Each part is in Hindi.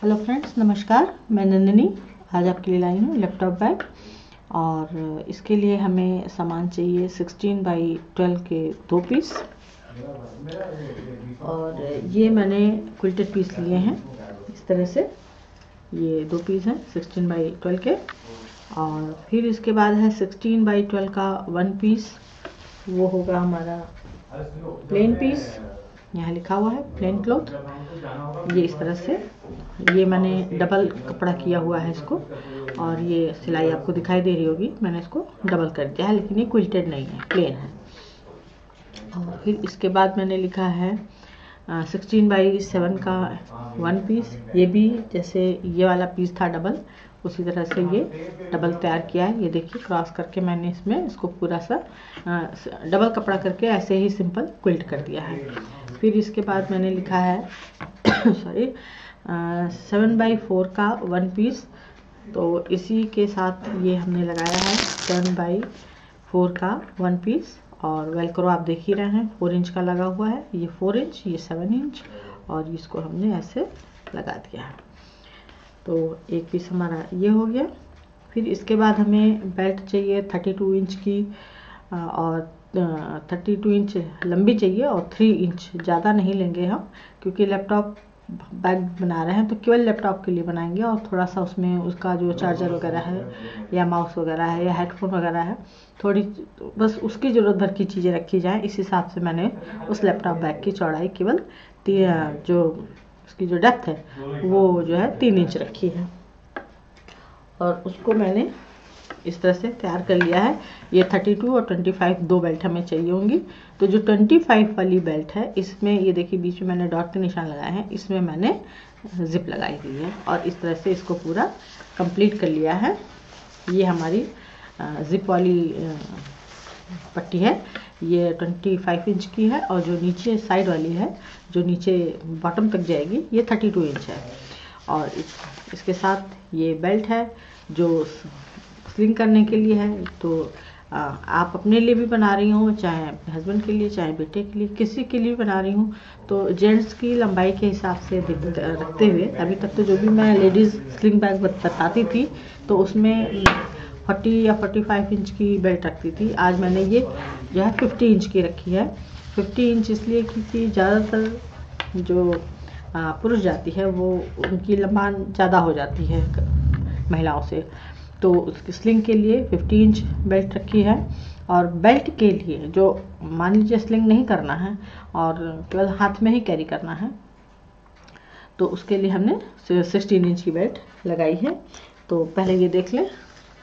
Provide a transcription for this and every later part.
हेलो फ्रेंड्स, नमस्कार। मैं नंदिनी आज आपके लिए लाई हूँ लैपटॉप बैग। और इसके लिए हमें सामान चाहिए 16x12 के 2 पीस। और ये मैंने क्विल्टेड पीस लिए हैं इस तरह से। ये 2 पीस हैं 16x12 के। और फिर इसके बाद है 16x12 का 1 पीस। वो होगा हमारा प्लेन पीस, यहाँ लिखा हुआ है प्लेन क्लॉथ। ये इस तरह से, ये मैंने डबल कपड़ा किया हुआ है इसको। और ये सिलाई आपको दिखाई दे रही होगी, मैंने इसको डबल कर दिया है, लेकिन ये क्विल्टेड नहीं है, प्लेन है। और फिर इसके बाद मैंने लिखा है 16x7 का 1 पीस। ये भी जैसे ये वाला पीस था डबल, उसी तरह से ये डबल तैयार किया है। ये देखिए क्रॉस करके मैंने इसमें इसको पूरा सा डबल कपड़ा करके ऐसे ही सिंपल क्विल्ट कर दिया है। फिर इसके बाद मैंने लिखा है सॉरी 7x4 का 1 पीस। तो इसी के साथ ये हमने लगाया है 7x4 का 1 पीस। और वेलक्रो आप देख ही रहे हैं 4 इंच का लगा हुआ है, ये 4 इंच, ये 7 इंच, और इसको हमने ऐसे लगा दिया है। तो एक पीस हमारा ये हो गया। फिर इसके बाद हमें बेल्ट चाहिए 32 इंच की, और 32 इंच लंबी चाहिए और 3 इंच। ज़्यादा नहीं लेंगे हम, क्योंकि लैपटॉप बैग बना रहे हैं तो केवल लैपटॉप के लिए बनाएंगे। और थोड़ा सा उसमें उसका जो चार्जर वगैरह है या माउस वगैरह है या हेडफोन वगैरह है, थोड़ी बस उसकी ज़रूरत भर की चीज़ें रखी जाएँ। इस हिसाब से मैंने उस लैपटॉप बैग की चौड़ाई केवल जो उसकी जो डेप्थ है वो जो है 3 इंच रखी है। और उसको मैंने इस तरह से तैयार कर लिया है। ये 32 और 25 दो बेल्ट हमें चाहिए होंगी। तो जो 25 वाली बेल्ट है, इसमें ये देखिए बीच में मैंने डॉट के निशान लगाए हैं, इसमें मैंने जिप लगाई हुई है। और इस तरह से इसको पूरा कंप्लीट कर लिया है। ये हमारी जिप वाली पट्टी है, ये 25 इंच की है। और जो नीचे साइड वाली है, जो नीचे बॉटम तक जाएगी, ये 32 इंच है। और इसके साथ ये बेल्ट है जो स्लिंग करने के लिए है। तो आप अपने लिए भी बना रही हूँ, चाहे हस्बैंड के लिए, चाहे बेटे के लिए, किसी के लिए बना रही हूँ, तो जेंट्स की लंबाई के हिसाब से रखते हुए, अभी तक तो जो भी मैं लेडीज़ स्लिंग बैग बताती थी तो उसमें 40 या 45 इंच की बेल्ट रखती थी। आज मैंने ये जो है 50 इंच की रखी है। 50 इंच इसलिए क्योंकि ज़्यादातर जो पुरुष जाति है वो उनकी लंबाई ज़्यादा हो जाती है महिलाओं से, तो उसकी स्लिंग के लिए 50 इंच बेल्ट रखी है। और बेल्ट के लिए जो मान लीजिए स्लिंग नहीं करना है और केवल हाथ में ही कैरी करना है, तो उसके लिए हमने 16 इंच की बेल्ट लगाई है। तो पहले ये देख लें,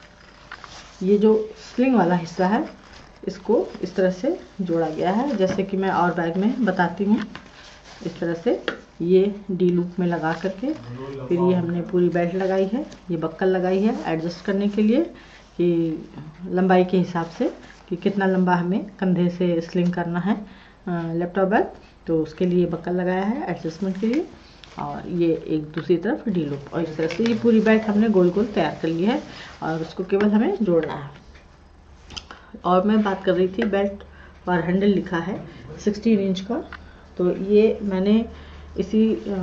ये जो स्लिंग वाला हिस्सा है इसको इस तरह से जोड़ा गया है, जैसे कि मैं और बैग में बताती हूँ। इस तरह से ये डी लूप में लगा करके फिर ये हमने पूरी बेल्ट लगाई है। ये बक्कल लगाई है एडजस्ट करने के लिए कि लंबाई के हिसाब से कि कितना लंबा हमें कंधे से स्लिंग करना है लैपटॉप बैग, तो उसके लिए बक्कल लगाया है एडजस्टमेंट के लिए। और ये एक दूसरी तरफ डी लूप, और इस तरह से ये पूरी बेल्ट हमने गोल गोल तैयार कर ली है और उसको केवल हमें जोड़ना है। और मैं बात कर रही थी बेल्ट पर हैंडल लिखा है 16 इंच का, तो ये मैंने इसी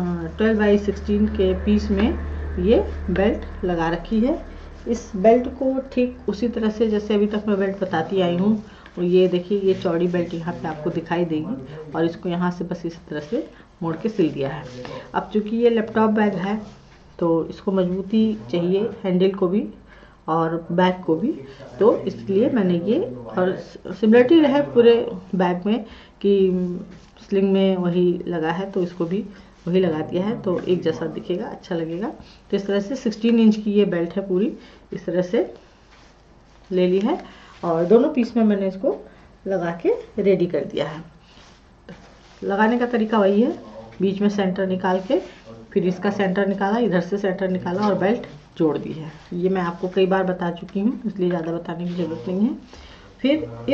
12x16 के पीस में ये बेल्ट लगा रखी है। इस बेल्ट को ठीक उसी तरह से जैसे अभी तक मैं बेल्ट बताती आई हूँ। और ये देखिए ये चौड़ी बेल्ट यहाँ पे आपको दिखाई देगी, और इसको यहाँ से बस इस तरह से मोड़ के सिल दिया है। अब चूँकि ये लैपटॉप बैग है तो इसको मजबूती चाहिए, हैंडल को भी और बैग को भी, तो इसलिए मैंने ये, और सिमिलरिटी रहे पूरे बैग में कि स्लिंग में वही लगा है तो इसको भी वही लगा दिया है, तो एक जैसा दिखेगा, अच्छा लगेगा। तो इस तरह से 16 इंच की ये बेल्ट है पूरी, इस तरह से ले ली है। और दोनों पीस में मैंने इसको लगा के रेडी कर दिया है। लगाने का तरीका वही है, बीच में सेंटर निकाल के फिर इसका सेंटर निकाला, इधर से सेंटर निकाला और बेल्ट जोड़ दी है। ये मैं आपको कई बार बता चुकी हूँ, इसलिए ज़्यादा बताने की ज़रूरत नहीं है। फिर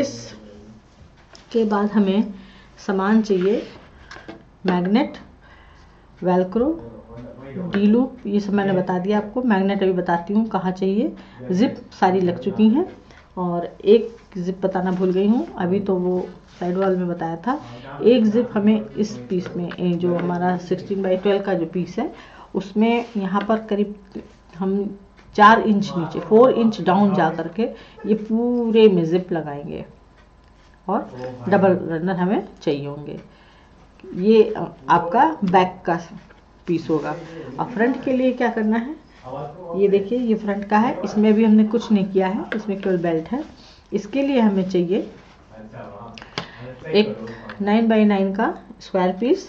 इसके बाद हमें सामान चाहिए मैग्नेट, वेलक्रो, डी लूप, ये सब मैंने बता दिया आपको। मैग्नेट अभी बताती हूँ कहाँ चाहिए। जिप सारी लग चुकी हैं, और एक जिप बताना भूल गई हूँ, अभी तो वो साइड वॉल में बताया था। एक जिप हमें इस पीस में, जो हमारा 16x12 का जो पीस है उसमें यहाँ पर करीब हम 4 इंच नीचे 4 इंच डाउन जा करके ये पूरे में जिप लगाएंगे और डबल रनर हमें चाहिए होंगे। ये आपका बैक का पीस होगा। और फ्रंट के लिए क्या करना है, ये देखिए ये फ्रंट का है, इसमें भी हमने कुछ नहीं किया है, इसमें केवल बेल्ट है। इसके लिए हमें चाहिए एक 9x9 का स्क्वायर पीस,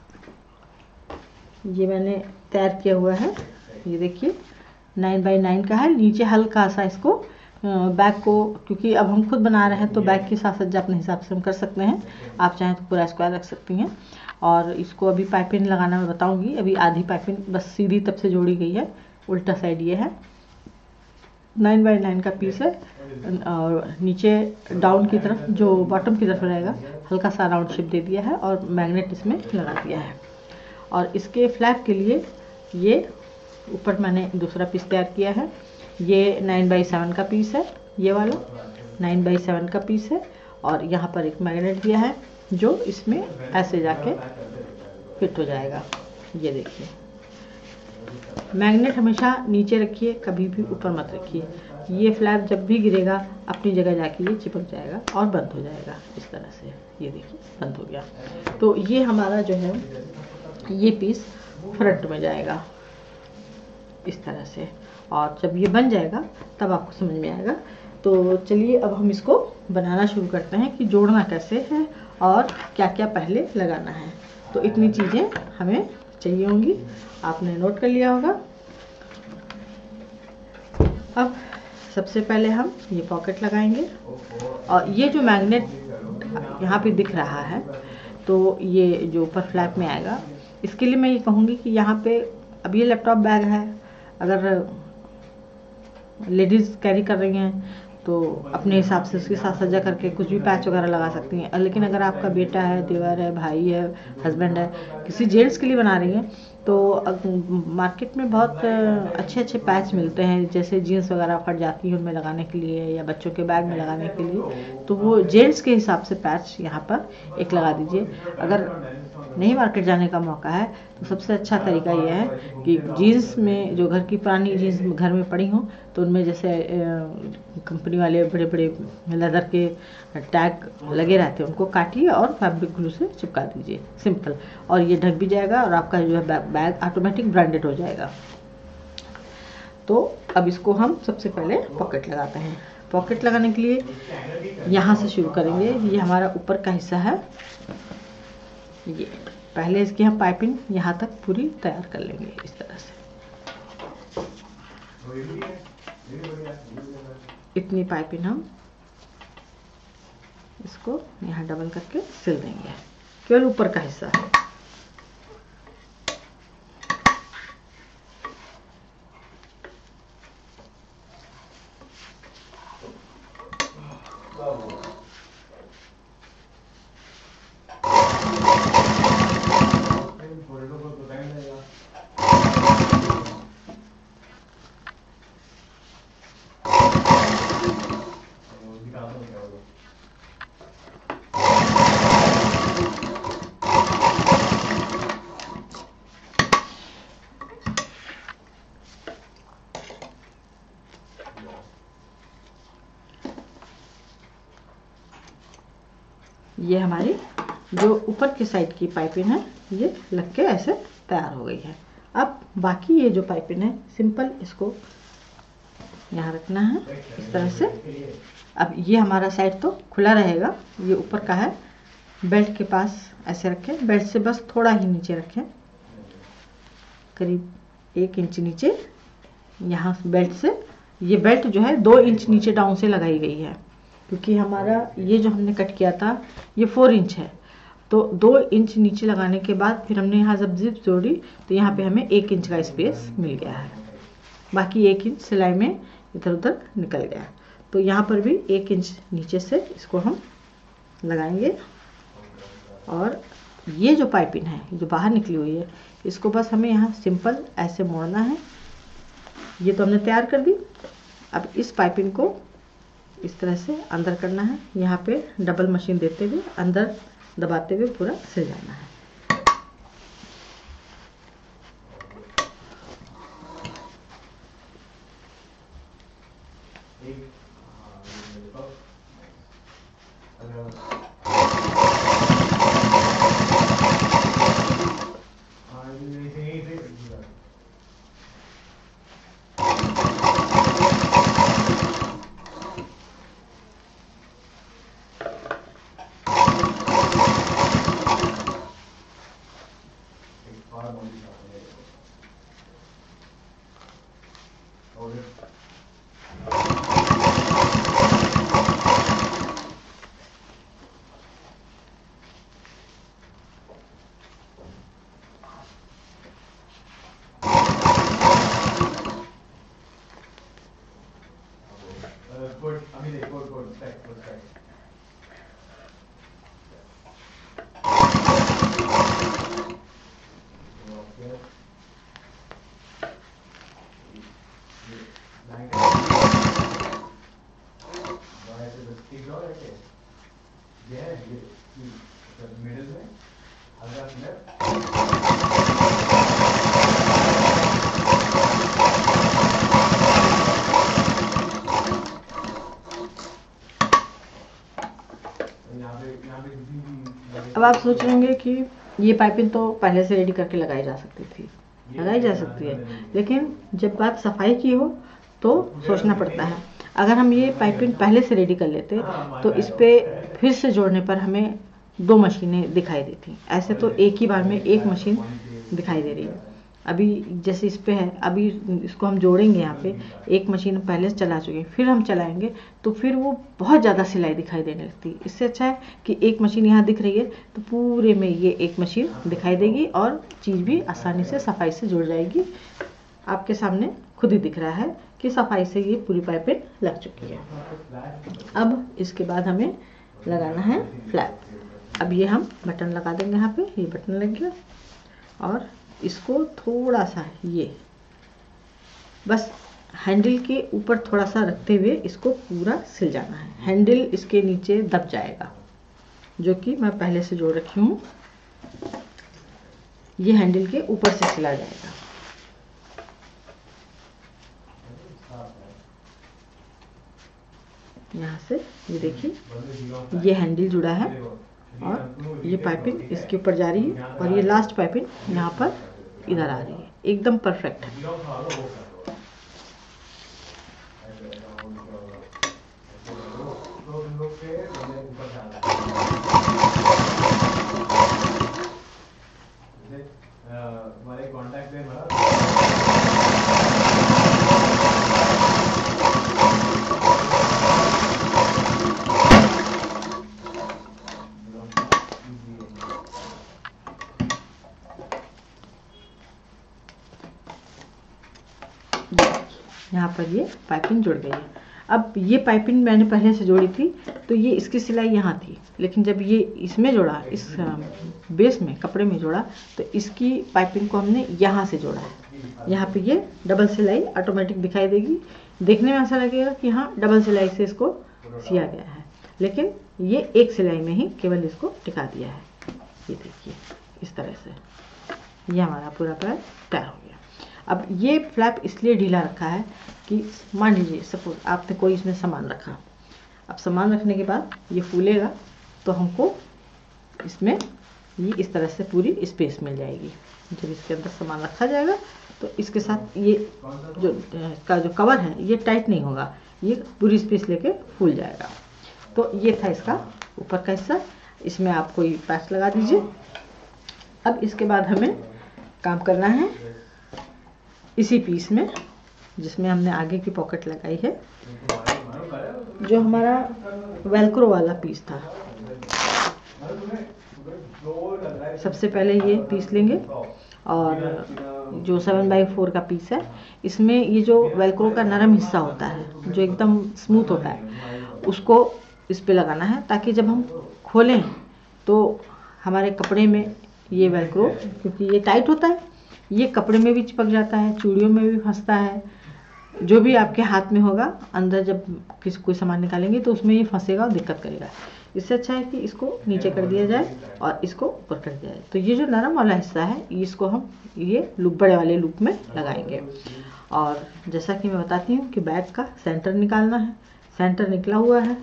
ये मैंने तैयार किया हुआ है। ये देखिए 9x9 का है। नीचे हल्का सा इसको बैक को, क्योंकि अब हम खुद बना रहे हैं तो बैक के साथ सज्जा अपने हिसाब से हम कर सकते हैं, आप चाहें तो पूरा स्क्वायर रख सकती हैं। और इसको अभी पाइपिंग लगाना मैं बताऊंगी। अभी आधी पाइपिंग बस सीधी तब से जोड़ी गई है, उल्टा साइड ये है। 9x9 का पीस है और नीचे डाउन की तरफ जो बॉटम की तरफ रहेगा हल्का सा राउंड शेप दे दिया है और मैग्नेट इसमें लगा दिया है। और इसके फ्लैप के लिए ये ऊपर मैंने दूसरा पीस तैयार किया है। ये 9x7 का पीस है, ये वाला 9x7 का पीस है। और यहाँ पर एक मैग्नेट दिया है जो इसमें ऐसे जाके फिट हो जाएगा। ये देखिए मैग्नेट हमेशा नीचे रखिए, कभी भी ऊपर मत रखिए। ये फ्लैप जब भी गिरेगा अपनी जगह जाके ये चिपक जाएगा और बंद हो जाएगा इस तरह से। ये देखिए बंद हो गया। तो ये हमारा जो है ये पीस फ्रंट में जाएगा इस तरह से। और जब ये बन जाएगा तब आपको समझ में आएगा। तो चलिए अब हम इसको बनाना शुरू करते हैं कि जोड़ना कैसे है और क्या क्या पहले लगाना है। तो इतनी चीज़ें हमें चाहिए होंगी, आपने नोट कर लिया होगा। अब सबसे पहले हम ये पॉकेट लगाएंगे और ये जो मैग्नेट यहाँ पे दिख रहा है तो ये जो ऊपर फ्लैप में आएगा, इसके लिए मैं ये कहूँगी कि यहाँ पे अब ये लैपटॉप बैग है, अगर लेडीज़ कैरी कर रही हैं तो अपने हिसाब से उसके साथ सजा करके कुछ भी पैच वगैरह लगा सकती हैं। लेकिन अगर आपका बेटा है, देवर है, भाई है, हस्बैंड है, किसी जेंट्स के लिए बना रही हैं तो मार्केट में बहुत अच्छे अच्छे पैच मिलते हैं, जैसे जीन्स वगैरह फट जाती है उनमें लगाने के लिए या बच्चों के बैग में लगाने के लिए। तो वो जेंट्स के हिसाब से पैच यहाँ पर एक लगा दीजिए। अगर नहीं मार्केट जाने का मौका है तो सबसे अच्छा तरीका यह है कि जीन्स में जो घर की पुरानी जीन्स घर में पड़ी हों तो उनमें जैसे कंपनी वाले बड़े बड़े लेदर के टैग लगे रहते हैं, उनको काटिए और फैब्रिक ग्लू से चिपका दीजिए, सिंपल। और ये ढक भी जाएगा और आपका जो है बैग ऑटोमेटिक ब्रांडेड हो जाएगा। तो अब इसको हम सबसे पहले पॉकेट लगाते हैं। पॉकेट लगाने के लिए यहाँ से शुरू करेंगे। ये हमारा ऊपर का हिस्सा है, ये पहले इसकी हम पाइपिंग यहाँ तक पूरी तैयार कर लेंगे इस तरह से। इतनी पाइपिंग हम इसको यहाँ डबल करके सिल देंगे, केवल ऊपर का हिस्सा है। ये हमारी जो ऊपर की साइड की पाइपिंग है ये लग के ऐसे तैयार हो गई है। अब बाकी ये जो पाइपिंग है सिंपल इसको यहाँ रखना है इस तरह से। अब ये हमारा साइड तो खुला रहेगा, ये ऊपर का है, बेल्ट के पास ऐसे रखें, बेल्ट से बस थोड़ा ही नीचे रखें, करीब 1 इंच नीचे। यहाँ बेल्ट से ये बेल्ट जो है 2 इंच नीचे डाउन से लगाई गई है, क्योंकि हमारा ये जो हमने कट किया था ये 4 इंच है। तो 2 इंच नीचे लगाने के बाद फिर हमने यहाँ जब जिप जोड़ी तो यहाँ पे हमें 1 इंच का स्पेस मिल गया है, बाकी 1 इंच सिलाई में इधर उधर निकल गया। तो यहाँ पर भी 1 इंच नीचे से इसको हम लगाएंगे। और ये जो पाइपिंग है जो बाहर निकली हुई है इसको बस हमें यहाँ सिंपल ऐसे मोड़ना है। ये तो हमने तैयार कर दी। अब इस पाइपिंग को इस तरह से अंदर करना है, यहाँ पे डबल मशीन देते हुए अंदर दबाते हुए पूरा सिल जाना है। अब आप सोच रहे होंगे कि ये पाइपिंग तो पहले से रेडी करके लगाई जा सकती है, लेकिन जब बात सफाई की हो तो सोचना पड़ता है। अगर हम ये पाइपिंग पहले से रेडी कर लेते तो इस पे फिर से जोड़ने पर हमें 2 मशीनें दिखाई देती। ऐसे तो एक ही बार में एक मशीन दिखाई दे रही है। अभी जैसे इस पे है, अभी इसको हम जोड़ेंगे, यहाँ पे एक मशीन पहले से चला चुके हैं, फिर हम चलाएंगे तो फिर वो बहुत ज़्यादा सिलाई दिखाई देने लगती है। इससे अच्छा है कि एक मशीन यहाँ दिख रही है तो पूरे में ये एक मशीन दिखाई देगी और चीज़ भी आसानी से सफाई से जुड़ जाएगी। आपके सामने खुद ही दिख रहा है कि सफाई से ये पूरी पाइपें लग चुकी है। अब इसके बाद हमें लगाना है फ्लैप। अब ये हम बटन लगा देंगे, यहाँ पे ये बटन लग गया और इसको थोड़ा सा ये बस हैंडल के ऊपर थोड़ा सा रखते हुए इसको पूरा सिल जाना है। हैंडल इसके नीचे दब जाएगा, जो कि मैं पहले से जोड़ रखी हूँ। ये हैंडल के ऊपर से सिला जाएगा। यहाँ से ये देखिए ये हैंडल जुड़ा है और ये पाइपिंग इसके ऊपर जा रही है और ये लास्ट पाइपिंग यहाँ पर इधर आ रही है। एकदम परफेक्ट है। यहाँ पर ये पाइपिंग जुड़ गई है। अब ये पाइपिंग मैंने पहले से जोड़ी थी तो ये इसकी सिलाई यहाँ थी, लेकिन जब ये इसमें जोड़ा, इस बेस में कपड़े में जोड़ा तो इसकी पाइपिंग को हमने यहाँ से जोड़ा है। यहाँ पे ये डबल सिलाई ऑटोमेटिक दिखाई देगी। देखने में ऐसा लगेगा कि हाँ डबल सिलाई से इसको सिया गया है, लेकिन ये एक सिलाई में ही केवल इसको टिका दिया है। ये देखिए इस तरह से ये हमारा पूरा पैर तैयार हो गया। अब ये फ्लैप इसलिए ढीला रखा है कि मान लीजिए सपोज आपने कोई इसमें सामान रखा, अब सामान रखने के बाद ये फूलेगा तो हमको इसमें ये इस तरह से पूरी स्पेस मिल जाएगी। जब इसके अंदर सामान रखा जाएगा तो इसके साथ ये जो इसका जो कवर है ये टाइट नहीं होगा, ये पूरी स्पेस लेके फूल जाएगा। तो ये था इसका ऊपर का हिस्सा। इसमें आप कोई पैच लगा दीजिए। अब इसके बाद हमें काम करना है इसी पीस में जिसमें हमने आगे की पॉकेट लगाई है, जो हमारा वेलक्रो वाला पीस था। सबसे पहले ये पीस लेंगे और जो 7x4 का पीस है, इसमें ये जो वेलक्रो का नरम हिस्सा होता है जो एकदम स्मूथ होता है, उसको इस पे लगाना है ताकि जब हम खोलें तो हमारे कपड़े में ये वेलक्रो, क्योंकि ये टाइट होता है, ये कपड़े में भी चिपक जाता है, चूड़ियों में भी फंसता है, जो भी आपके हाथ में होगा अंदर जब कोई सामान निकालेंगे तो उसमें ये फंसेगा और दिक्कत करेगा। इससे अच्छा है कि इसको नीचे कर दिया जाए और इसको ऊपर कर दिया जाए। तो ये जो नरम वाला हिस्सा है इसको हम ये लूप बड़े वाले लूप में लगाएंगे। और जैसा कि मैं बताती हूँ कि बैग का सेंटर निकालना है। सेंटर निकला हुआ है,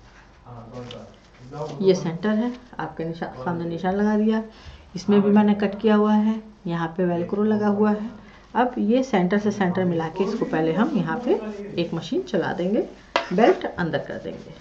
ये सेंटर है, आपके सामने निशान लगा दिया। इसमें भी मैंने कट किया हुआ है, यहाँ पे वेलक्रो लगा हुआ है। अब ये सेंटर से सेंटर मिला के इसको पहले हम यहाँ पे एक मशीन चला देंगे, बेल्ट अंदर कर देंगे।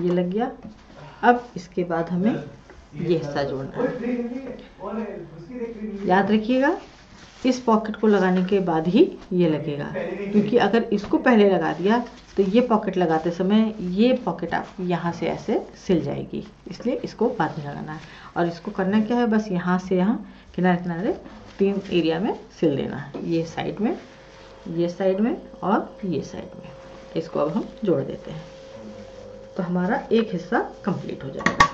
ये लग गया। अब इसके बाद हमें ये हिस्सा जोड़ना है। याद रखिएगा इस पॉकेट को लगाने के बाद ही ये लगेगा, क्योंकि अगर इसको पहले लगा दिया तो ये पॉकेट लगाते समय ये पॉकेट आप यहाँ से ऐसे सिल जाएगी, इसलिए इसको बाद में लगाना है। और इसको करना क्या है, बस यहाँ से यहाँ किनारे किनारे 3 एरिया में सिल देना है, ये साइड में, ये साइड में और ये साइड में। इसको अब हम जोड़ देते हैं तो हमारा एक हिस्सा कंप्लीट हो जाएगा।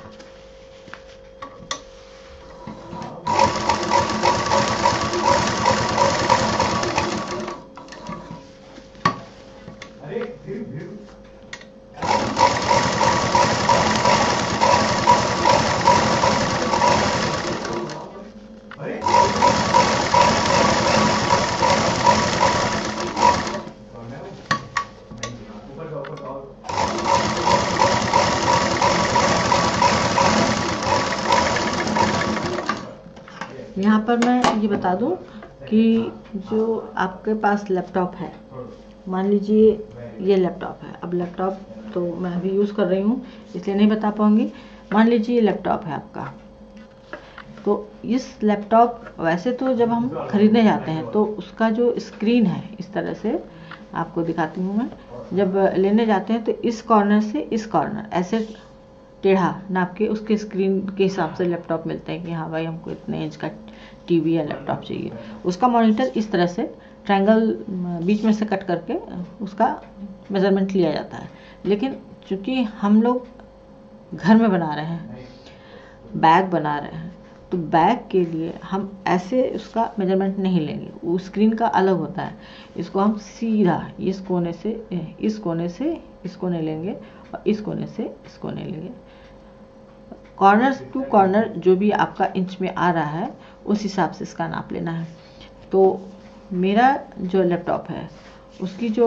यहाँ पर मैं ये बता दूं कि जो आपके पास लैपटॉप है, मान लीजिए ये लैपटॉप है, अब लैपटॉप तो मैं अभी यूज़ कर रही हूँ इसलिए नहीं बता पाऊँगी। मान लीजिए ये लैपटॉप है आपका, तो इस लैपटॉप वैसे तो जब हम खरीदने जाते हैं तो उसका जो स्क्रीन है, इस तरह से आपको दिखाती हूँ मैं, जब लेने जाते हैं तो इस कॉर्नर से इस कॉर्नर ऐसे टेढ़ा नाप के उसके स्क्रीन के हिसाब से लैपटॉप मिलते हैं कि हाँ भाई हमको इतने इंच का टीवी या लैपटॉप चाहिए। उसका मॉनिटर इस तरह से ट्रायंगल बीच में से कट करके उसका मेज़रमेंट लिया जाता है। लेकिन चूँकि हम लोग घर में बना रहे हैं, बैग बना रहे हैं, तो बैग के लिए हम ऐसे उसका मेजरमेंट नहीं लेंगे, वो स्क्रीन का अलग होता है। इसको हम सीधा इस कोने से इस कोने से इस कोने लेंगे और इस कोने से इस कोने लेंगे। कॉर्नर टू कॉर्नर जो भी आपका इंच में आ रहा है उस हिसाब से इसका नाप लेना है। तो मेरा जो लैपटॉप है उसकी जो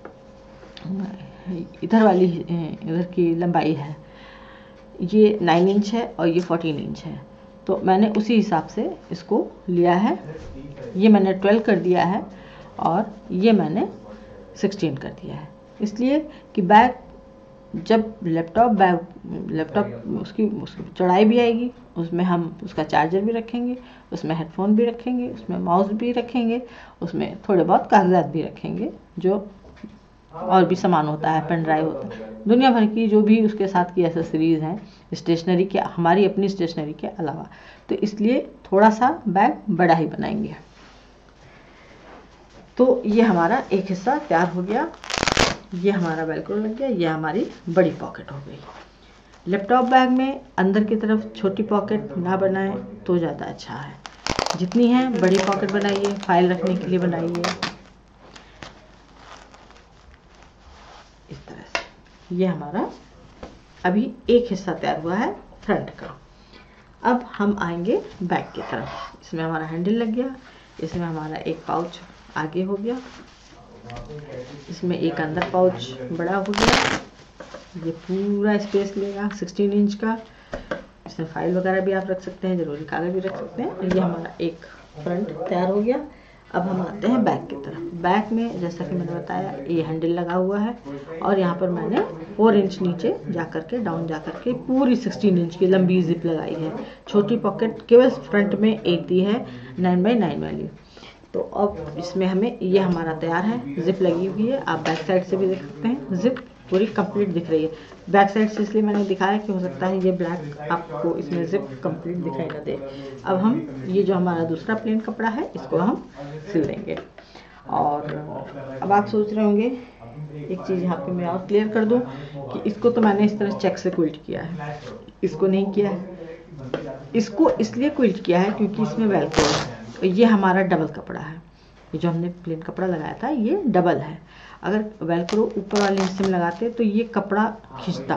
इधर की लंबाई है ये 9 इंच है और ये 14 इंच है, तो मैंने उसी हिसाब से इसको लिया है। ये मैंने 12 कर दिया है और ये मैंने 16 कर दिया है, इसलिए कि बैग जब लैपटॉप उसकी चौड़ाई भी आएगी, उसमें हम उसका चार्जर भी रखेंगे, उसमें हेडफोन भी रखेंगे, उसमें माउस भी रखेंगे, उसमें थोड़े बहुत कागजात भी रखेंगे, जो और भी सामान होता है, पेन ड्राइव होता है, दुनिया भर की जो भी उसके साथ की एसेसरीज हैं स्टेशनरी के, हमारी अपनी स्टेशनरी के अलावा। तो इसलिए थोड़ा सा बैग बड़ा ही बनाएंगे। तो ये हमारा एक हिस्सा तैयार हो गया, ये हमारा वेलक्रो लग गया, ये हमारी बड़ी पॉकेट हो गई। लैपटॉप बैग में अंदर की तरफ छोटी पॉकेट ना बनाएं तो ज़्यादा अच्छा है, जितनी है बड़ी पॉकेट बनाइए, फाइल रखने के लिए बनाइए इस तरह से। ये हमारा अभी एक हिस्सा तैयार हुआ है फ्रंट का। अब हम आएंगे बैक की तरफ। इसमें हमारा हैंडल लग गया, इसमें हमारा एक पाउच आगे हो गया, इसमें एक अंदर पाउच बड़ा हो गया, ये पूरा स्पेस लेगा 16 इंच का। इसमें फाइल वगैरह भी आप रख सकते हैं, ज़रूरी कागज भी रख सकते हैं। ये हमारा एक फ्रंट तैयार हो गया। अब हम आते हैं बैक की तरफ। बैक में जैसा कि मैंने बताया ये हैंडल लगा हुआ है और यहाँ पर मैंने 4 इंच नीचे जा करके डाउन जा करके पूरी 16 इंच की लंबी जिप लगाई है। छोटी पॉकेट केवल फ्रंट में एक दी है 9x9 वाली। तो अब इसमें हमें ये हमारा तैयार है, जिप लगी हुई है। आप बैक साइड से भी देख सकते हैं, जिप पूरी कंप्लीट दिख रही है। बैक साइड से इसलिए मैंने दिखाया कि हो सकता है ये ब्लैक आपको इसमें जिप कंप्लीट दिखाई ना दे। अब हम ये जो हमारा दूसरा प्लेन कपड़ा है इसको हम सिल देंगे। और अब आप सोच रहे होंगे, एक चीज़ यहाँ पे मैं और क्लियर कर दूँ कि इसको तो मैंने इस तरह चेक से क्विल्ट किया है, इसको नहीं किया है। इसको इसलिए क्विल्ट किया है क्योंकि इसमें वेलक्रो है। ये हमारा डबल कपड़ा है, ये जो हमने प्लेन कपड़ा लगाया था ये डबल है। अगर वेलक्रो ऊपर वाले हिस्से में लगाते तो ये कपड़ा खींचता,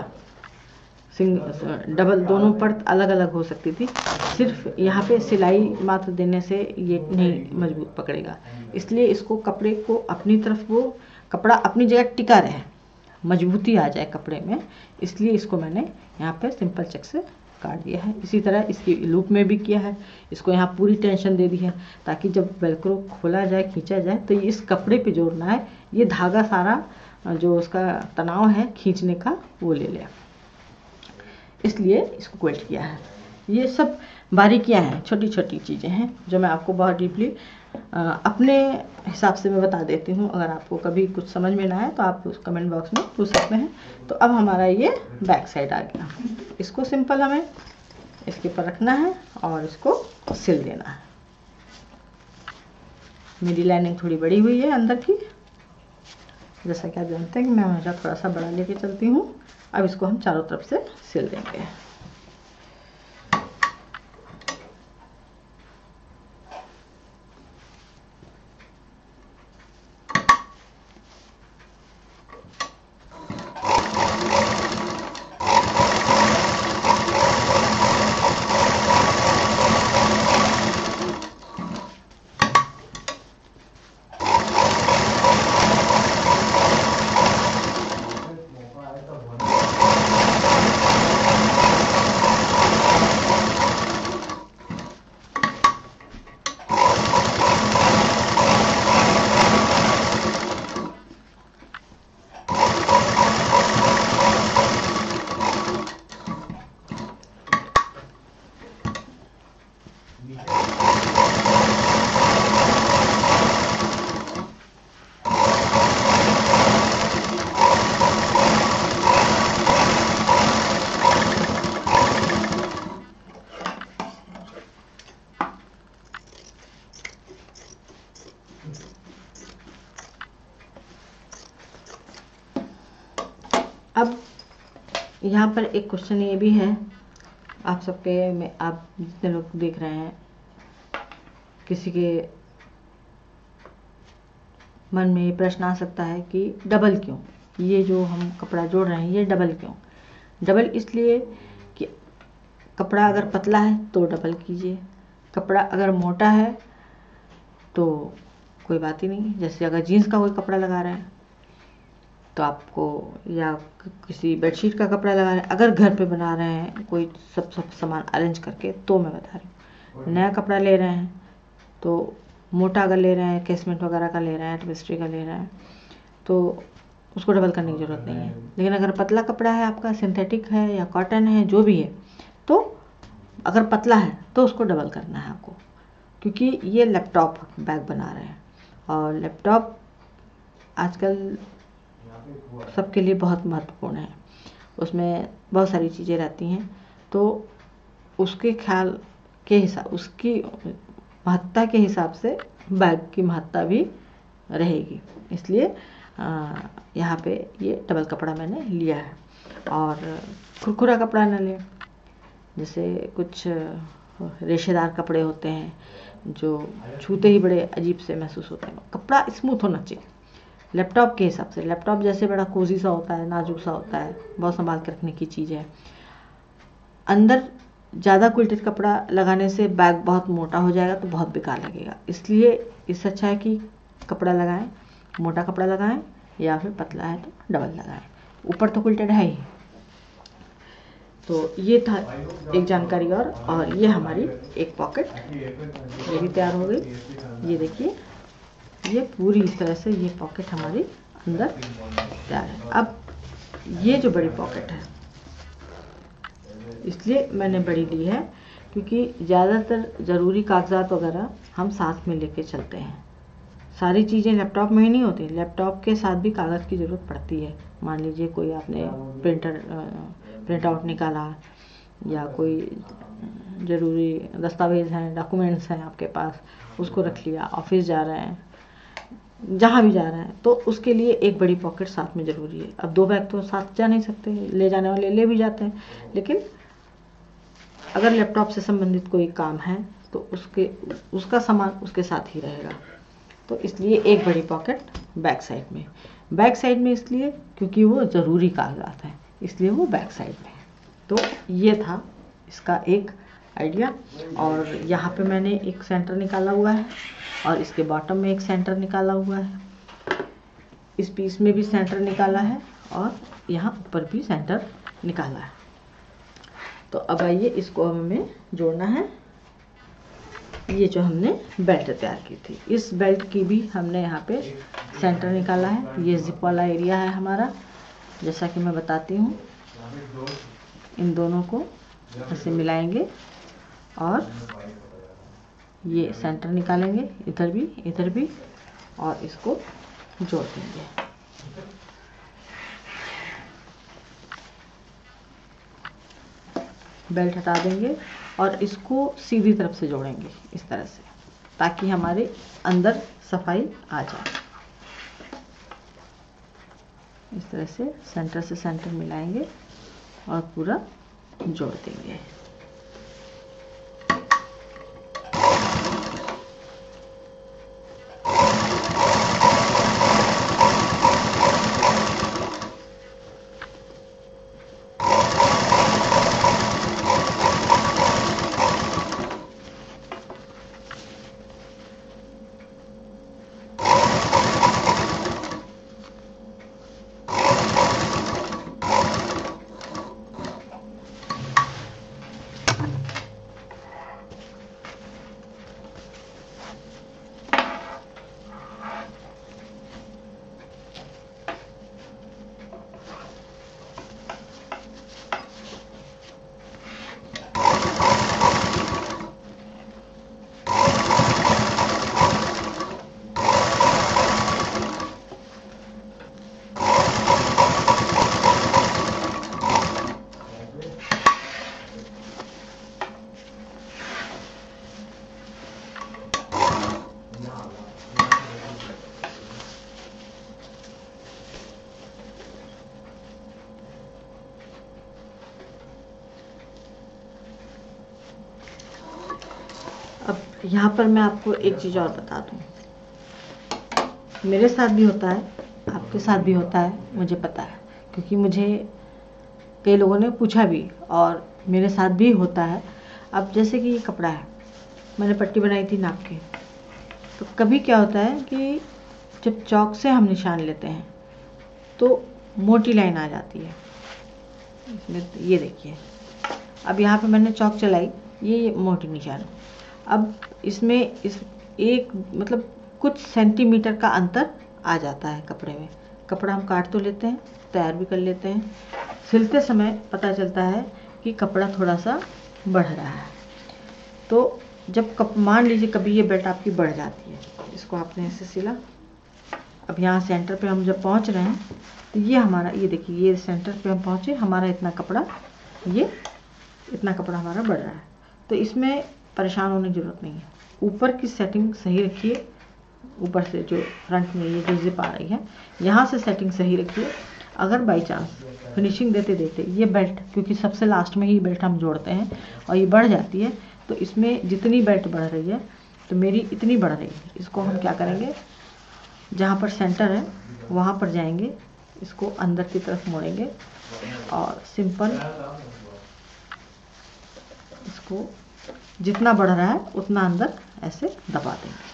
डबल दोनों परत अलग अलग हो सकती थी। सिर्फ यहाँ पे सिलाई मात्र देने से ये नहीं मजबूत पकड़ेगा, इसलिए इसको कपड़े को अपनी तरफ, वो कपड़ा अपनी जगह टिका रहे, मजबूती आ जाए कपड़े में, इसलिए इसको मैंने यहाँ पे सिंपल चेक से काट दिया है। इसी तरह इसकी लूप में भी किया है, इसको यहाँ पूरी टेंशन दे दी है ताकि जब वेलक्रो खोला जाए, खींचा जाए तो इस कपड़े पे जोड़ना है, ये धागा सारा जो उसका तनाव है खींचने का वो ले ले। इसलिए इसको क्विल्ट किया है। ये सब बारीकियां हैं, छोटी छोटी चीज़ें हैं जो मैं आपको बहुत डीपली अपने हिसाब से मैं बता देती हूँ। अगर आपको कभी कुछ समझ में ना आए तो आप उस कमेंट बॉक्स में पूछ सकते हैं। तो अब हमारा ये बैक साइड आ गया। इसको सिंपल हमें इसके ऊपर रखना है और इसको सिल देना है। मेरी लाइनिंग थोड़ी बड़ी हुई है अंदर की, जैसा कि आप जानते हैं कि मैं हमेशा थोड़ा सा बड़ा लेके चलती हूँ। अब इसको हम चारों तरफ से सिल देंगे। अब यहाँ पर एक क्वेश्चन ये भी है आप सबके में, आप जितने लोग देख रहे हैं, किसी के मन में ये प्रश्न आ सकता है कि डबल क्यों, ये जो हम कपड़ा जोड़ रहे हैं ये डबल क्यों। डबल इसलिए कि कपड़ा अगर पतला है तो डबल कीजिए, कपड़ा अगर मोटा है तो कोई बात ही नहीं। जैसे अगर जीन्स का कोई कपड़ा लगा रहे हैं तो आपको, या किसी बेडशीट का कपड़ा लगा रहे हैं, अगर घर पे बना रहे हैं कोई सब सामान अरेंज करके, तो मैं बता रही हूँ। नया कपड़ा ले रहे हैं तो मोटा अगर ले रहे हैं, केसमेंट वगैरह का ले रहे हैं, टविस्ट्री का ले रहे हैं, तो उसको डबल करने की ज़रूरत नहीं है। लेकिन अगर पतला कपड़ा है आपका, सिंथेटिक है या कॉटन है, जो भी है, तो अगर पतला है तो उसको डबल करना है आपको, क्योंकि ये लैपटॉप बैग बना रहे हैं और लैपटॉप आजकल सबके लिए बहुत महत्वपूर्ण है। उसमें बहुत सारी चीज़ें रहती हैं, तो उसके ख्याल के हिसाब, उसकी महत्ता के हिसाब से बैग की महत्ता भी रहेगी। इसलिए यहाँ पे ये डबल कपड़ा मैंने लिया है। और खुरखुरा कपड़ा न लें, जैसे कुछ रेशेदार कपड़े होते हैं जो छूते ही बड़े अजीब से महसूस होते हैं। कपड़ा स्मूथ होना चाहिए लैपटॉप के हिसाब से। लैपटॉप जैसे बड़ा कोजी सा होता है, नाजुक सा होता है, बहुत संभाल के रखने की चीज़ है। अंदर ज़्यादा क्विल्टेड कपड़ा लगाने से बैग बहुत मोटा हो जाएगा तो बहुत बेकार लगेगा। इसलिए इससे अच्छा है कि कपड़ा लगाएं, मोटा कपड़ा लगाएं, या फिर पतला है तो डबल लगाएं। ऊपर तो क्विल्टेड है ही। तो ये था एक जानकारी। और ये हमारी एक पॉकेट ये भी तैयार हो गई। ये देखिए, ये पूरी इस तरह से ये पॉकेट हमारी अंदर तैयार है। अब ये जो बड़ी पॉकेट है, इसलिए मैंने बड़ी ली है क्योंकि ज़्यादातर ज़रूरी कागजात वगैरह हम साथ में लेके चलते हैं। सारी चीज़ें लैपटॉप में ही नहीं होती, लैपटॉप के साथ भी कागज़ की ज़रूरत पड़ती है। मान लीजिए कोई आपने प्रिंट आउट निकाला, या कोई ज़रूरी दस्तावेज़ हैं, डॉक्यूमेंट्स हैं आपके पास, उसको रख लिया। ऑफिस जा रहे हैं, जहाँ भी जा रहे हैं, तो उसके लिए एक बड़ी पॉकेट साथ में ज़रूरी है। अब 2 बैग तो साथ जा नहीं सकते, ले जाने वाले ले भी जाते हैं, लेकिन अगर लैपटॉप से संबंधित कोई काम है तो उसका सामान उसके साथ ही रहेगा। तो इसलिए एक बड़ी पॉकेट बैक साइड में इसलिए क्योंकि वो ज़रूरी कागजात हैं, इसलिए वो बैक साइड में है। तो ये था इसका एक आइडिया। और यहाँ पे मैंने एक सेंटर निकाला हुआ है और इसके बॉटम में एक सेंटर निकाला हुआ है, इस पीस में भी सेंटर निकाला है और यहाँ ऊपर भी सेंटर निकाला है। तो अब आइए इसको हमें जोड़ना है। ये जो हमने बेल्ट तैयार की थी, इस बेल्ट की भी हमने यहाँ पे सेंटर निकाला है। ये जिप वाला एरिया है हमारा, जैसा कि मैं बताती हूँ। इन दोनों को ऐसे मिलाएंगे और ये सेंटर निकालेंगे, इधर भी और इसको जोड़ देंगे। बेल्ट हटा देंगे और इसको सीधी तरफ से जोड़ेंगे इस तरह से, ताकि हमारे अंदर सफाई आ जाए। इस तरह से सेंटर से सेंटर मिलाएंगे और पूरा जोड़ देंगे। अब यहाँ पर मैं आपको एक चीज़ और बता दूँ, मेरे साथ भी होता है, आपके साथ भी होता है, मुझे पता है, क्योंकि मुझे कई लोगों ने पूछा भी और मेरे साथ भी होता है। अब जैसे कि ये कपड़ा है, मैंने पट्टी बनाई थी नाप के, तो कभी क्या होता है कि जब चौक से हम निशान लेते हैं तो मोटी लाइन आ जाती है इसमें। ये देखिए, अब यहाँ पे मैंने चौक चलाई, ये मोटी निशान। अब इसमें इस एक मतलब कुछ सेंटीमीटर का अंतर आ जाता है कपड़े में। कपड़ा हम काट तो लेते हैं, तैयार भी कर लेते हैं, सिलते समय पता चलता है कि कपड़ा थोड़ा सा बढ़ रहा है। तो जब मान लीजिए कभी ये बेल्ट आपकी बढ़ जाती है, इसको आपने ऐसे सिला, अब यहाँ सेंटर पे हम जब पहुँच रहे हैं तो ये हमारा, ये देखिए, ये सेंटर पे हम पहुँचे, हमारा इतना कपड़ा, ये इतना कपड़ा हमारा बढ़ रहा है। तो इसमें परेशान होने की ज़रूरत नहीं है। ऊपर की सेटिंग सही रखिए, ऊपर से जो फ्रंट में ये जो जिप आ रही है, यहाँ से सेटिंग सही रखिए। अगर बाई चांस फिनिशिंग देते देते ये बेल्ट, क्योंकि सबसे लास्ट में ही बेल्ट हम जोड़ते हैं और ये बढ़ जाती है, तो इसमें जितनी बेल्ट बढ़ रही है तो मेरी इतनी बढ़ रही है, इसको हम क्या करेंगे, जहाँ पर सेंटर है वहाँ पर जाएंगे, इसको अंदर की तरफ मोड़ेंगे और सिंपल इसको जितना बढ़ रहा है उतना अंदर ऐसे दबा देंगे।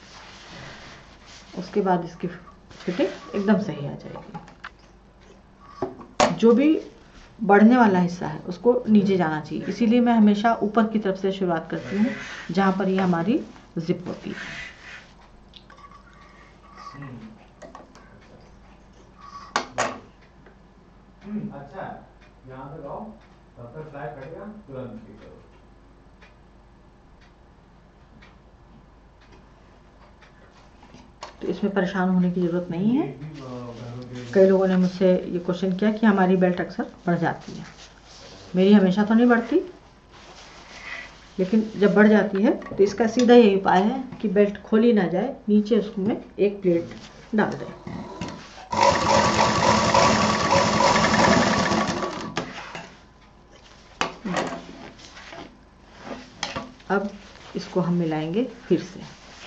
उसके बाद इसकी फिटिंग एकदम सही आ जाएगी। जो भी बढ़ने वाला हिस्सा है उसको नीचे जाना चाहिए, इसीलिए मैं हमेशा ऊपर की तरफ से शुरुआत करती हूँ, जहाँ पर ये हमारी जिप होती है। अच्छा, यहाँ पे रहो, तब तक फ्लाई कटेगा, तुरंत ठीक करो। तो इसमें परेशान होने की ज़रूरत नहीं है। कई लोगों ने मुझसे ये क्वेश्चन किया कि हमारी बेल्ट अक्सर बढ़ जाती है। मेरी हमेशा तो नहीं बढ़ती, लेकिन जब बढ़ जाती है तो इसका सीधा यही उपाय है कि बेल्ट खोली ना जाए, नीचे उसमें एक प्लेट डाल दें। अब इसको हम मिलाएंगे फिर से।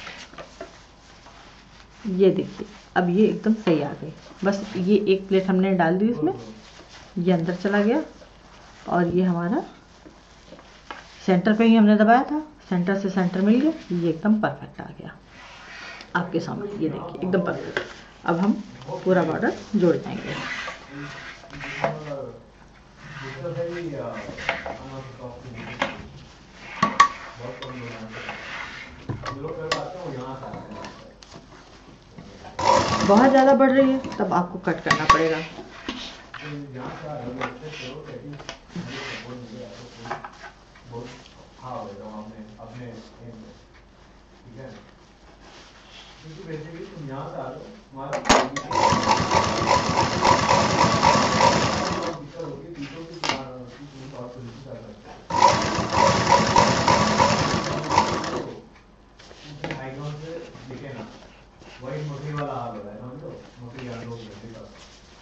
ये देखिए, अब ये एकदम सही आ गई। बस ये एक प्लेट हमने डाल दी इसमें, ये अंदर चला गया और ये हमारा सेंटर पे ही हमने दबाया था, सेंटर से सेंटर मिल गया, ये एकदम परफेक्ट आ गया आपके सामने। ये देखिए एकदम परफेक्ट। अब हम पूरा बॉर्डर जोड़ जाएंगे। बहुत ज़्यादा बढ़ रही है तब आपको कट करना पड़ेगा। बहुत हाँ हो जाता हूँ अपने एम में, ठीक है। क्योंकि बेसिकली तुम यहाँ से आ रहे हो, तुम्हारा दिक्कत होगी पीछे की तुम और पोजीशन कर सकते हो, हाई ग्राउंड से दिखे ना, वही मोटी वाला हाल हो रहा है, समझ लो मोटी यार लोग जल्दी कर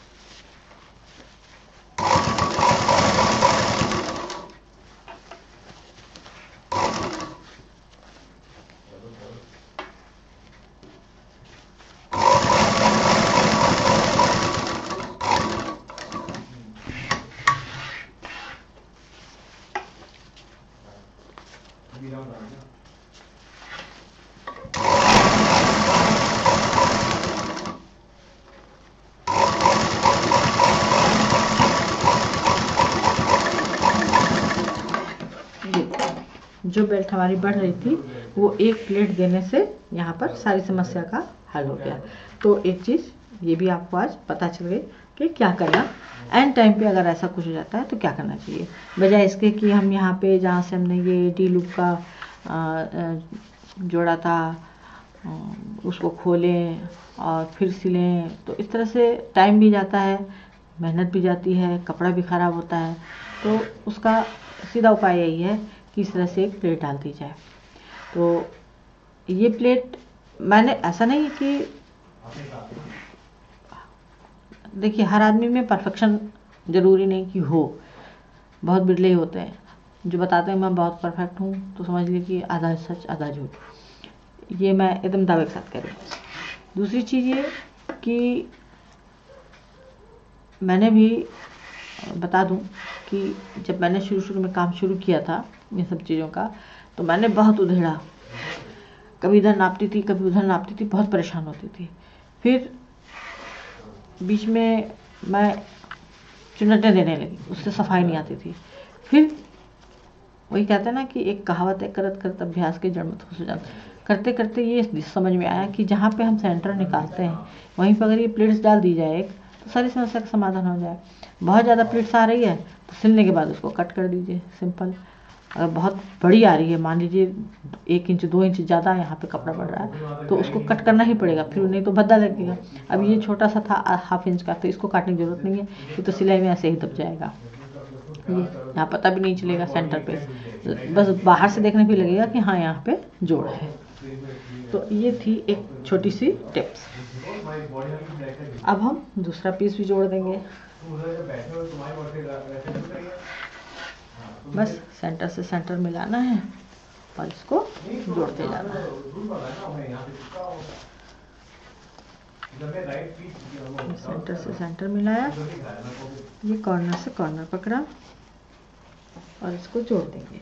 जो बेल्ट हमारी बढ़ रही थी वो एक प्लेट देने से यहाँ पर सारी समस्या का हल हो गया। तो एक चीज़ ये भी आपको आज पता चल गई कि क्या करना, एंड टाइम पे अगर ऐसा कुछ हो जाता है तो क्या करना चाहिए, बजाय इसके कि हम यहाँ पे जहाँ से हमने ये डी लूप का जोड़ा था उसको खोलें और फिर सिलें, तो इस तरह से टाइम भी जाता है, मेहनत भी जाती है, कपड़ा भी ख़राब होता है। तो उसका सीधा उपाय यही है कि इस तरह से एक प्लेट डाल दी जाए। तो ये प्लेट मैंने ऐसा नहीं कि देखिए हर आदमी में परफेक्शन ज़रूरी नहीं कि हो, बहुत बिरले ही होते हैं जो बताते हैं मैं बहुत परफेक्ट हूँ, तो समझ लीजिए कि आधा सच आधा झूठ, ये मैं एकदम दावे के साथ कह रही हूँ। दूसरी चीज़ ये कि मैंने भी बता दूं कि जब मैंने शुरू में काम शुरू किया था इन सब चीज़ों का, तो मैंने बहुत उधेड़ा, कभी इधर नापती थी कभी उधर नापती थी, बहुत परेशान होती थी। फिर बीच में मैं चुनटें देने लगी, उससे सफाई नहीं आती थी। फिर वही कहते हैं ना कि एक कहावत है, करत करत अभ्यास के जड़ मत हो सुजान। करते करते ये समझ में आया कि जहाँ पे हम सेंटर निकालते हैं वहीं पर अगर ये प्लेट्स डाल दी जाए तो सारी समस्या का समाधान हो जाए। बहुत ज़्यादा प्लेट्स आ रही है तो सिलने के बाद उसको कट कर दीजिए, सिंपल। अगर बहुत बड़ी आ रही है, मान लीजिए 1 इंच 2 इंच ज़्यादा यहाँ पे कपड़ा बढ़ रहा है, तो उसको कट करना ही पड़ेगा, फिर नहीं तो भद्दा लगेगा। अब ये छोटा सा था 1/2 इंच का, तो इसको काटने की जरूरत नहीं है, ये तो सिलाई में ऐसे ही दब जाएगा, ये यहाँ पता भी नहीं चलेगा सेंटर पे, बस बाहर से देखने भी लगेगा कि हाँ यहाँ पे जोड़ है। तो ये थी एक छोटी सी टिप्स। अब हम दूसरा पीस भी जोड़ देंगे। बस सेंटर से सेंटर मिलाना है और इसको जोड़ते जाना है। सेंटर से सेंटर मिलाया, ये कॉर्नर से कॉर्नर पकड़ा और इसको जोड़ देंगे।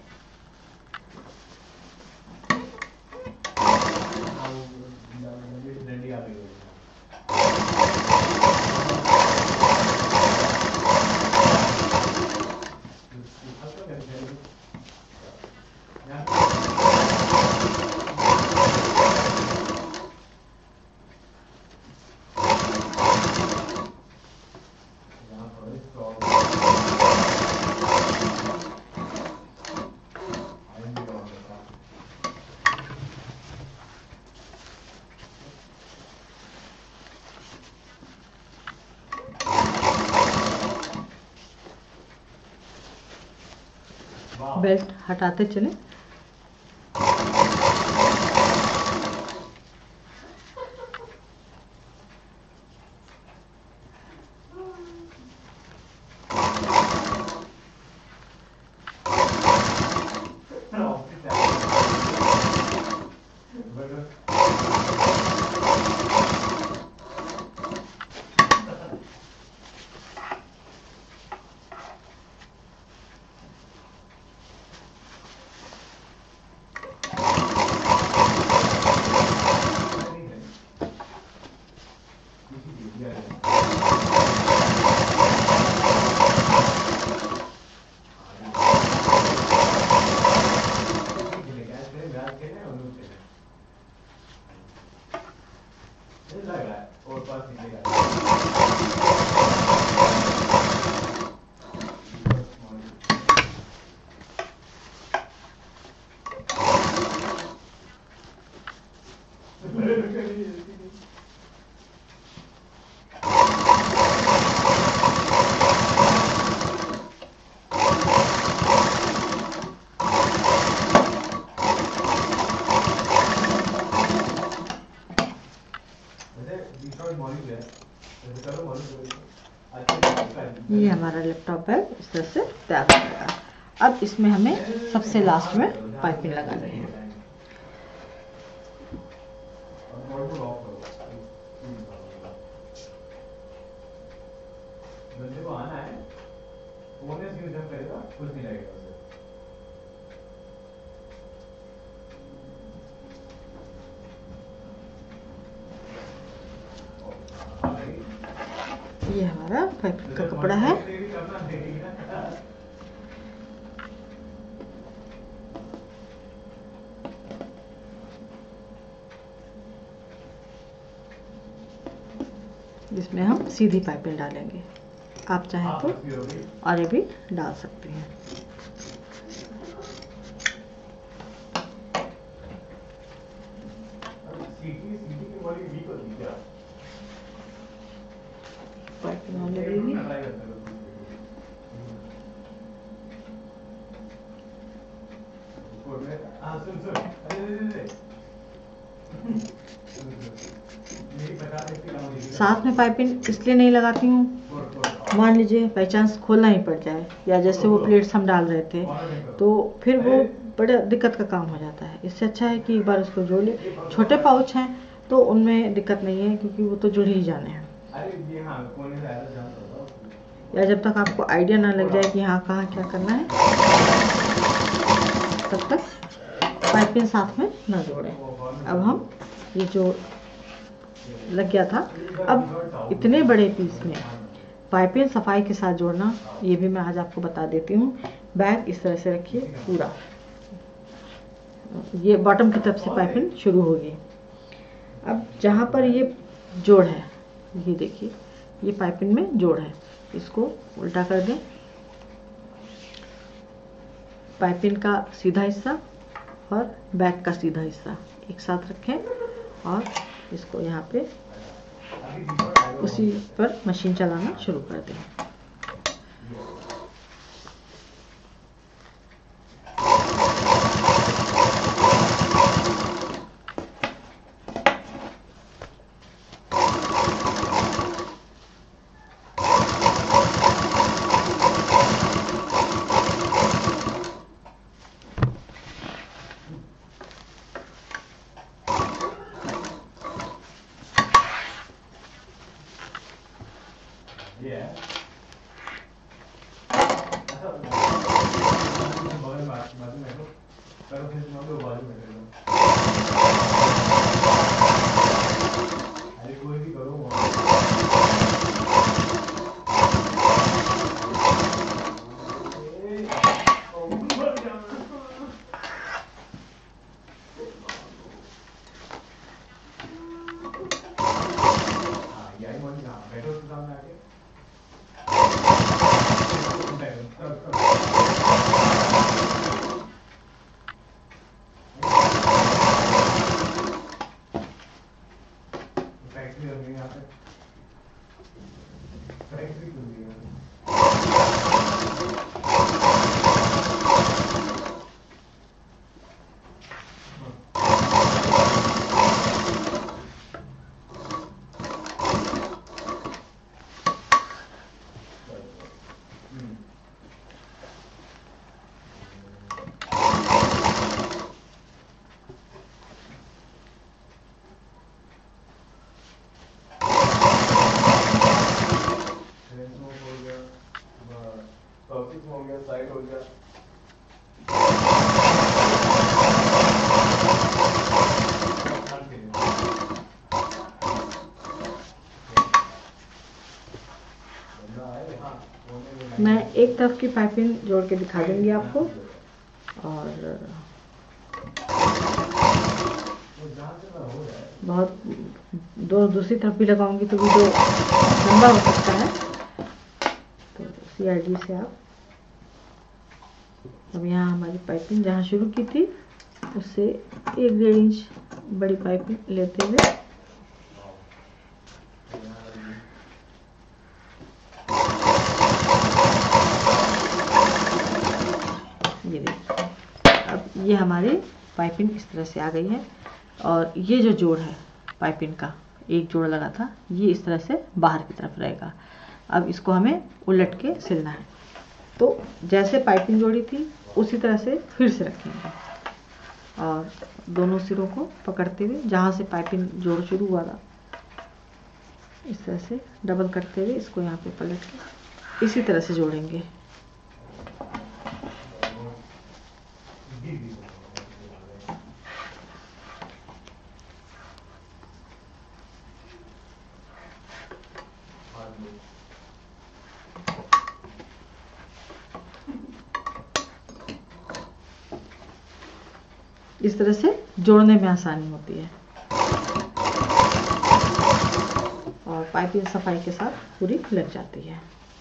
बेल्ट हटाते चले। ये हमारा लैपटॉप है, इस तरह से तैयार हो जाएगा। अब इसमें हमें सबसे लास्ट में पाइपिंग लगानी है। बंदे को आना है, फोन में स्विच ऑफ करेगा, कुछ नहीं लगेगा उसे। ये हमारा पाइपिंग का कपड़ा है। जिसमें हम सीधी पाइपिंग डालेंगे। आप चाहें तो और ये भी डाल सकते हैं। पाइपिंग और लगेगी। साथ में पाइपिंग इसलिए नहीं लगाती हूँ, मान लीजिए बाई चांस खोलना ही पड़ जाए, या जैसे वो प्लेट्स हम डाल रहे थे तो फिर वो बड़ा दिक्कत का काम हो जाता है। इससे अच्छा है कि एक बार उसको जोड़ ले। छोटे पाउच हैं तो उनमें दिक्कत नहीं है, क्योंकि वो तो जुड़ ही जाने हैं। या जब तक आपको आइडिया ना लग जाए कि हाँ कहाँ क्या करना है, तब तक पाइपिंग साथ में ना जोड़ें। अब हम ये जो लग गया था, अब इतने बड़े पीस में पाइपिंग सफाई के साथ जोड़ना, ये भी मैं आज आपको बता देती हूँ। बैग इस तरह से रखिए, पूरा ये बॉटम की तरफ से पाइपिंग शुरू होगी। अब जहाँ पर ये जोड़ है, ये देखिए ये पाइपिंग में जोड़ है, इसको उल्टा कर दें। पाइपिंग का सीधा हिस्सा और बैक का सीधा हिस्सा एक साथ रखें और इसको यहाँ पे उसी पर मशीन चलाना शुरू कर दें। मैं एक तरफ की पाइपिंग जोड़ के दिखा दूंगी आपको, और बहुत दूसरी तरफ भी लगाऊंगी तो वीडियो लंबा हो सकता है। तो उसी आईडी से आप अब यहाँ हमारी पाइपिंग जहाँ शुरू की थी उससे 1-1.5 इंच बड़ी पाइपिंग लेते हुए ये देखिए, अब ये हमारी पाइपिंग इस तरह से आ गई है। और ये जो जोड़ है पाइपिंग का, एक जोड़ लगा था, ये इस तरह से बाहर की तरफ रहेगा। अब इसको हमें उलट के सिलना है। तो जैसे पाइपिंग जोड़ी थी उसी तरह से फिर से रखेंगे और दोनों सिरों को पकड़ते हुए जहाँ से पाइपिंग जोड़ शुरू हुआ था इस तरह से डबल करते हुए इसको यहाँ पे पलट के इसी तरह से जोड़ेंगे। इस तरह से जोड़ने में आसानी होती है और पाइपिंग सफाई के साथ पूरी लग जाती है।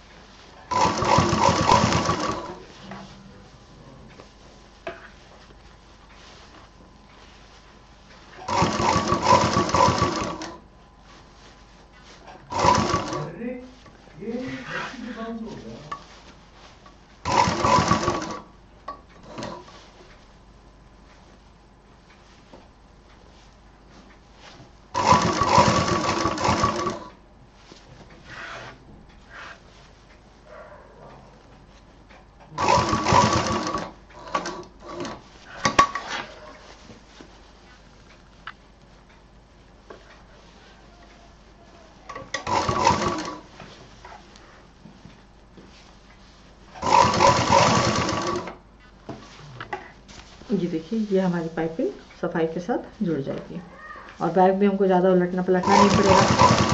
ये देखिए ये हमारी पाइपिंग सफाई के साथ जुड़ जाएगी और बैग भी हमको ज़्यादा उलटना पलटना नहीं पड़ेगा।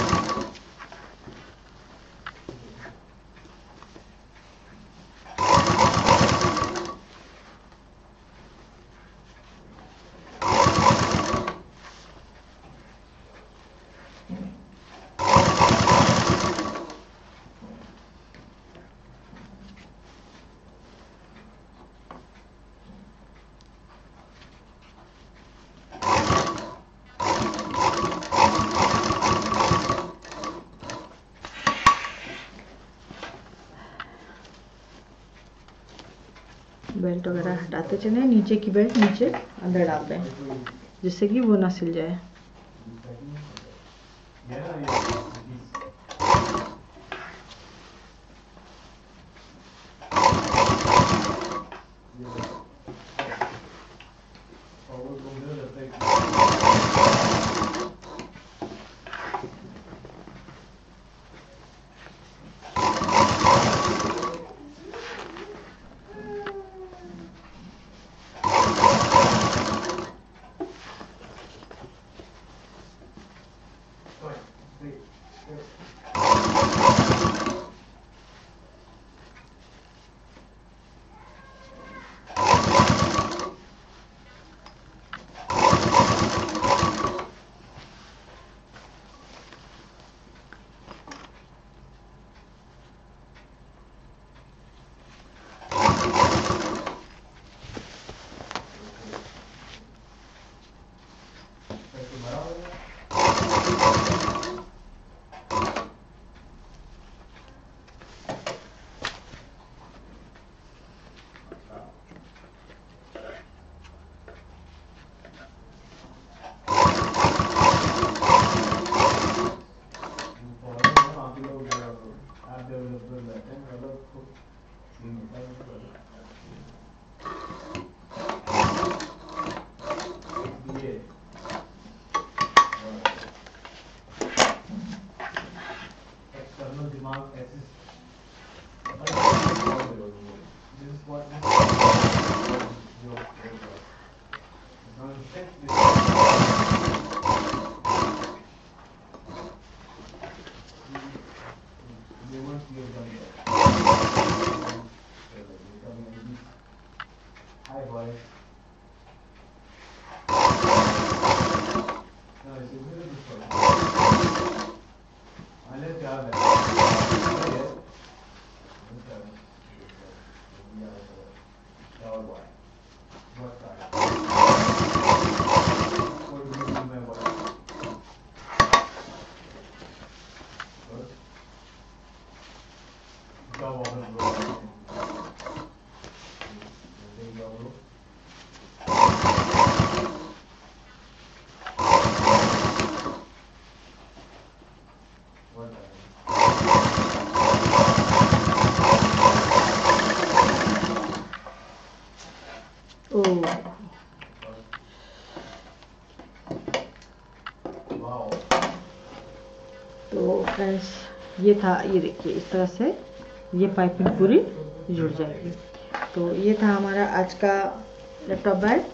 बेल्ट वगैरह हटाते चले, नीचे की बेल्ट नीचे अंदर डाल दें जिससे कि वो ना सिल जाए। ये था, ये देखिए इस तरह से ये पाइपिंग पूरी जुड़ जाएगी। तो ये था हमारा आज का लैपटॉप बैग।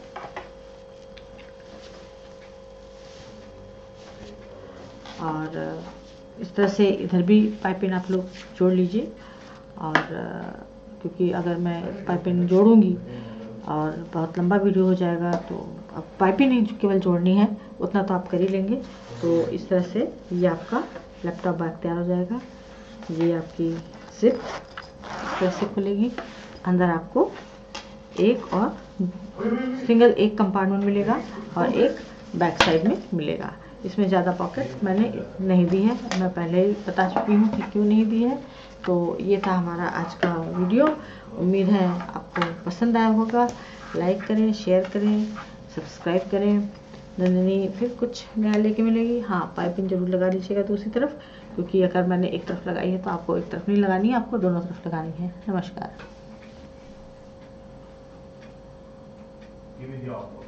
और इस तरह से इधर भी पाइपिंग आप लोग जोड़ लीजिए। और क्योंकि अगर मैं पाइपिंग जोड़ूंगी और बहुत लंबा वीडियो हो जाएगा, तो अब पाइपिंग नहीं केवल जोड़नी है, उतना तो आप कर ही लेंगे। तो इस तरह से ये आपका लैपटॉप बैग तैयार हो जाएगा। ये आपकी जिप कैसे खुलेगी, अंदर आपको एक और सिंगल एक कंपार्टमेंट मिलेगा और एक बैक साइड में मिलेगा। इसमें ज़्यादा पॉकेट मैंने नहीं दी है, मैं पहले ही बता चुकी हूँ कि क्यों नहीं दी है। तो ये था हमारा आज का वीडियो। उम्मीद है आपको पसंद आया होगा। लाइक करें, शेयर करें, सब्सक्राइब करें। नंदिनी फिर कुछ नया लेके मिलेगी। हाँ, पाइपिंग जरूर लगा लीजिएगा दूसरी तरफ, क्योंकि अगर मैंने एक तरफ लगाई है तो आपको एक तरफ नहीं लगानी है, आपको दोनों तरफ लगानी है। नमस्कार।